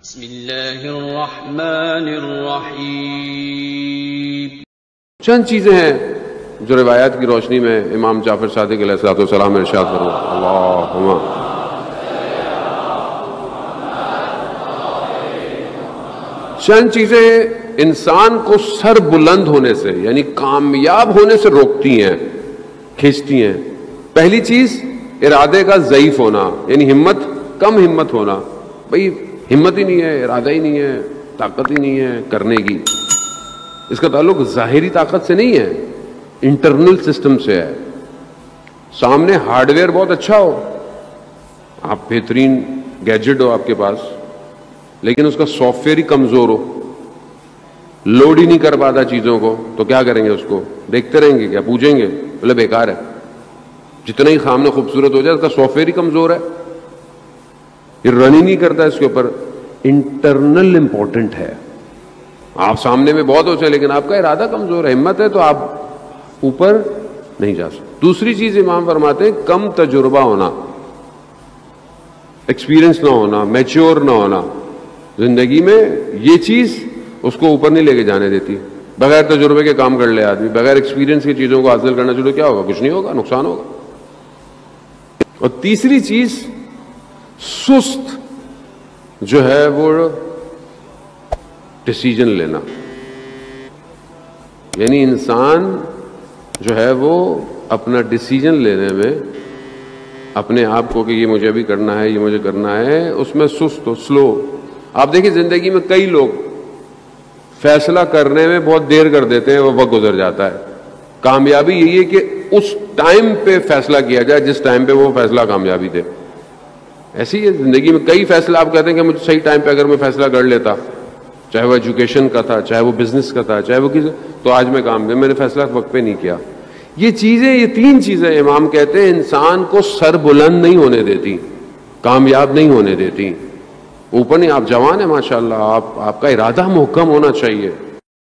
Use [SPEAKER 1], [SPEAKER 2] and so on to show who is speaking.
[SPEAKER 1] बिस्मिल्लाहिर्रहमानिर्रहीम।
[SPEAKER 2] चंद चीजें हैं जो रिवायात की रोशनी में इमाम जाफर सादिक अलैहिस्सलाम इरशाद फरमाते हैं। अल्लाहुम्मा चंद चीजें इंसान को सर बुलंद होने से यानी कामयाब होने से रोकती हैं, खींचती हैं। पहली चीज इरादे का ज़ईफ होना, यानी हिम्मत, कम हिम्मत होना। भाई हिम्मत ही नहीं है, इरादा ही नहीं है, ताकत ही नहीं है करने की। इसका ताल्लुक जाहिरी ताकत से नहीं है, इंटरनल सिस्टम से है। सामने हार्डवेयर बहुत अच्छा हो, आप बेहतरीन गैजेट हो आपके पास, लेकिन उसका सॉफ्टवेयर ही कमजोर हो, लोड ही नहीं कर पाता चीजों को, तो क्या करेंगे? उसको देखते रहेंगे क्या? पूछेंगे? बोले बेकार है। जितना ही सामने खूबसूरत हो जाए, उसका सॉफ्टवेयर ही कमजोर है, ये रन ही नहीं करता। इसके ऊपर इंटरनल इंपॉर्टेंट है। आप सामने में बहुत हो, लेकिन आपका इरादा कमजोर है, हिम्मत है तो आप ऊपर नहीं जा सकते। दूसरी चीज इमाम फरमाते हैं, कम तजुर्बा होना, एक्सपीरियंस ना होना, मैच्योर ना होना जिंदगी में। ये चीज उसको ऊपर नहीं लेके जाने देती। बगैर तजुर्बे के काम कर ले आदमी, बगैर एक्सपीरियंस की चीजों को हासिल करना शुरू, क्या होगा? कुछ नहीं होगा, नुकसान होगा। और तीसरी चीज सुस्त जो है वो डिसीजन लेना, यानी इंसान जो है वो अपना डिसीजन लेने में अपने आप को कि ये मुझे अभी करना है, ये मुझे करना है, उसमें सुस्त हो, स्लो। आप देखिए जिंदगी में कई लोग फैसला करने में बहुत देर कर देते हैं, वो वक्त गुजर जाता है। कामयाबी यही है कि उस टाइम पे फैसला किया जाए जिस टाइम पे वो फैसला कामयाबी थे। ऐसी है जिंदगी में कई फैसला आप कहते हैं कि मुझे सही टाइम पे अगर मैं फैसला कर लेता, चाहे वो एजुकेशन का था, चाहे वो बिजनेस का था, चाहे वो किसी, तो आज मैं काम मैंने फैसला वक्त पे नहीं किया। ये चीजें, ये तीन चीजें इमाम कहते हैं इंसान को सर बुलंद नहीं होने देती, कामयाब नहीं होने देती। ऊपर नहीं, आप जवान है माशाल्लाह, आपका इरादा मुहकम होना चाहिए।